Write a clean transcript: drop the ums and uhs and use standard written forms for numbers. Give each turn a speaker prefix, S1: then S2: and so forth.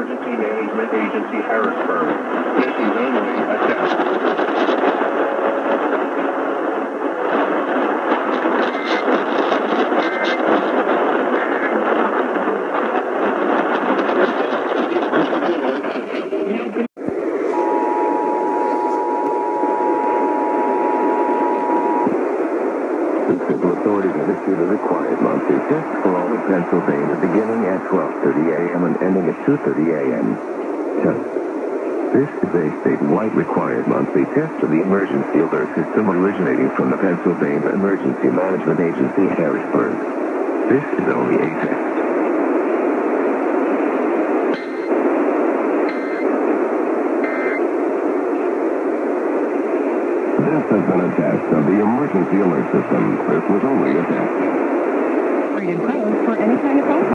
S1: Emergency Management Agency, Harrisburg. This is only a test.
S2: Municipal authorities have issued a required monthly test for all of Pennsylvania beginning at 12:30 a.m. and ending at 2:30 a.m. This is a statewide required monthly test of the emergency alert system originating from the Pennsylvania Emergency Management Agency, Harrisburg. This is only a test. This has been a test of the emergency alert system. This was only a test.
S3: Rated code for any kind of phone call.